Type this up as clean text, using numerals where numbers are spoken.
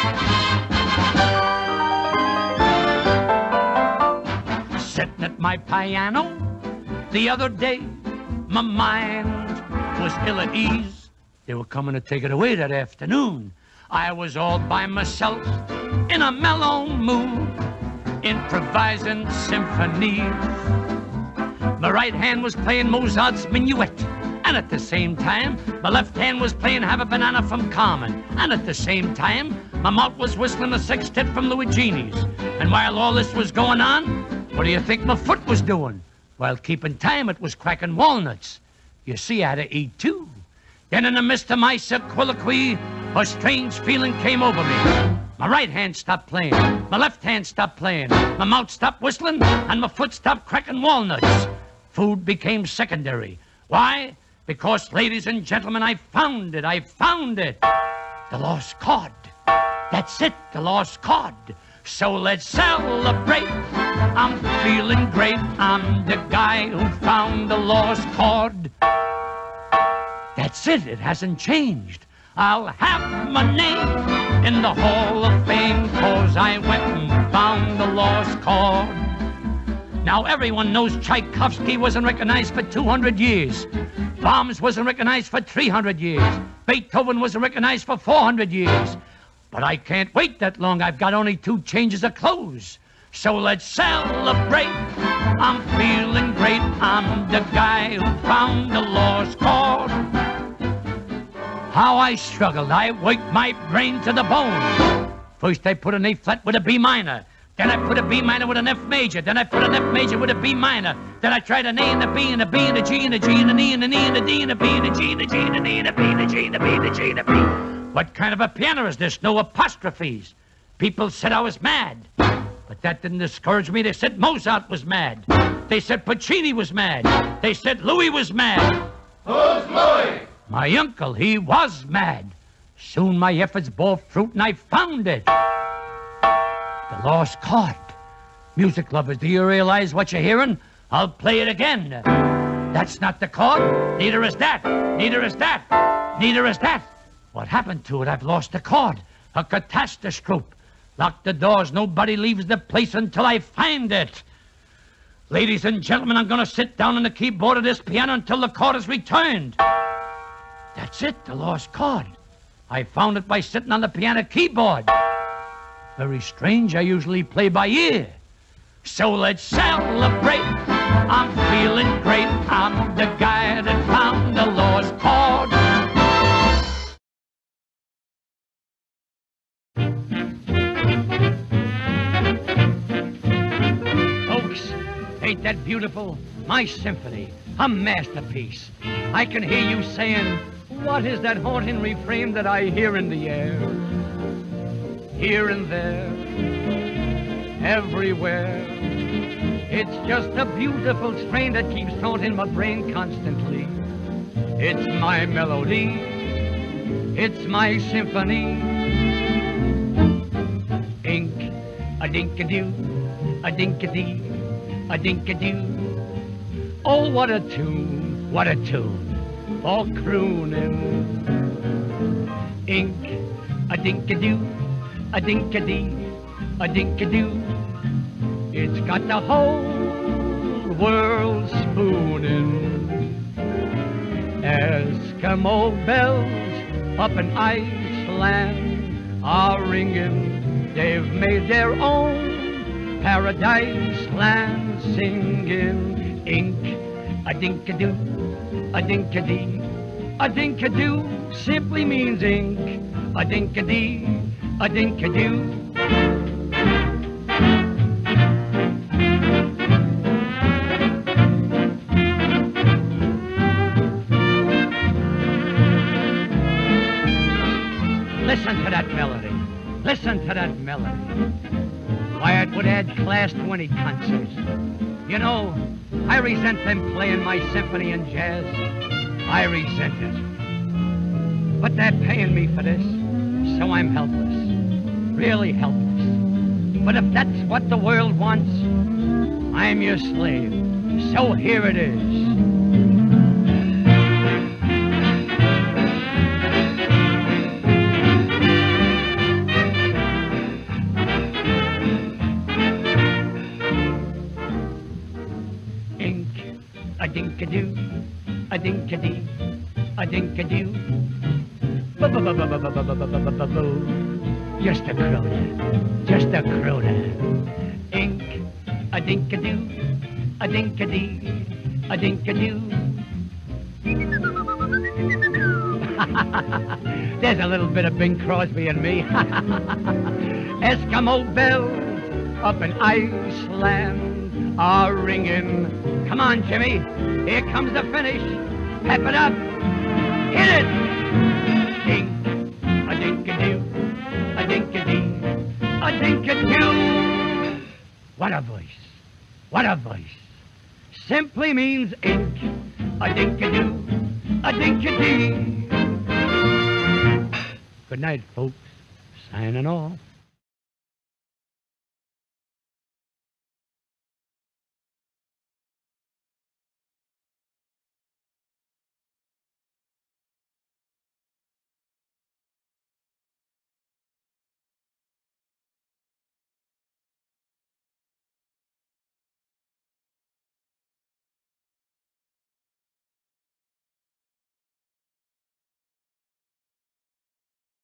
Sitting at my piano the other day, my mind was ill at ease. They were coming to take it away that afternoon. I was all by myself in a mellow mood, improvising symphonies. My right hand was playing Mozart's Minuet, and at the same time, my left hand was playing Have a Banana from Carmen, and at the same time, my mouth was whistling a sextet from Luigini's. And while all this was going on, what do you think my foot was doing? While keeping time, it was cracking walnuts. You see, I had to eat too. Then in the midst of my soliloquy, a strange feeling came over me. My right hand stopped playing, my left hand stopped playing, my mouth stopped whistling, and my foot stopped cracking walnuts. Food became secondary. Why? Because, ladies and gentlemen, I found it. The lost chord. That's it, the lost chord. So let's celebrate. I'm feeling great. I'm the guy who found the lost chord. That's it, it hasn't changed. I'll have my name in the Hall of Fame, 'cause I went and found the lost chord. Now everyone knows Tchaikovsky wasn't recognized for 200 years. Brahms wasn't recognized for 300 years. Beethoven wasn't recognized for 400 years. But I can't wait that long. I've got only 2 changes of clothes. So let's celebrate. I'm feeling great. I'm the guy who found the lost chord. How I struggled. I worked my brain to the bone. First I put an A flat with a B minor. Then I put a B minor with an F major. Then I put an F major with a B minor. Then I tried an A and a B and a B and a G and a G and an E and an E and a D and a B and a G and a G and an E and a B and a G and a B and a G and a B. What kind of a piano is this? No apostrophes. People said I was mad. But that didn't discourage me. They said Mozart was mad. They said Puccini was mad. They said Louis was mad. Who's Louis? My uncle, he was mad. Soon my efforts bore fruit and I found it. The lost chord. Music lovers, do you realize what you're hearing? I'll play it again. That's not the chord. Neither is that. Neither is that. Neither is that. What happened to it? I've lost the chord. A catastrophe. Lock the doors. Nobody leaves the place until I find it. Ladies and gentlemen, I'm going to sit down on the keyboard of this piano until the chord is returned. That's it, the lost chord. I found it by sitting on the piano keyboard. Very strange. I usually play by ear. So let's celebrate. I'm feeling great. I'm the guy that found the lost chord. Folks, ain't that beautiful? My symphony, a masterpiece. I can hear you saying, what is that haunting refrain that I hear in the air? Here and there, everywhere. It's just a beautiful strain that keeps haunting my brain constantly. It's my melody, it's my symphony. Ink, a dink-a-doo, a dink-a-dee, a dink-a-doo. Oh, what a tune for crooning. Ink, a dink-a-doo, a dink-a-dee, a dink-a-doo. It's got the whole world spooning. Eskimo bells up in Iceland are ringing. They've made their own paradise land singing. Ink, a dink-a-doo, a dink-a-dee, a dink-a-doo simply means ink. A dink-a-dee, a dink-a-doo. Listen to that melody. Listen to that melody. Why, it would add class to any concerts. You know, I resent them playing my symphony and jazz. I resent it. But they're paying me for this, so I'm helpless. Really helpless. But if that's what the world wants, I'm your slave. So here it is. dink-a-doo, a dink-a-dee, a dink-a-doo. Boo-boo-boo-boo-boo-boo-boo-boo-boo. Just a crooner, just a crooner. Ink, a dink-a-doo, a dink-a-dee, a dink-a-doo. There's a little bit of Bing Crosby in me. Eskimo bells up in Iceland are ringing. Come on, Jimmy, here comes the finish. Pep it up, hit it. Dink, a dink-a-doo, a dink-a-dee, a dink-a-doo. What a voice, what a voice. Simply means ink, a dink-a-doo, a dink-a-dee. Good night, folks. Signing off.